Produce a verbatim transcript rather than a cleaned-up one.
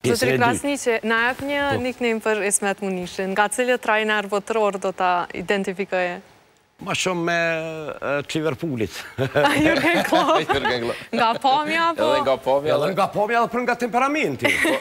Zotëri Krasniqi, na jep një nickname për Ismet Munishin, nga cilët trajner botëror do ta identifikoje? Ma shumë me Liverpoolit. Jurgen Klopp. Nga pamja, po? Edhe nga pamja. Edhe nga pamja dhe për nga temperamenti.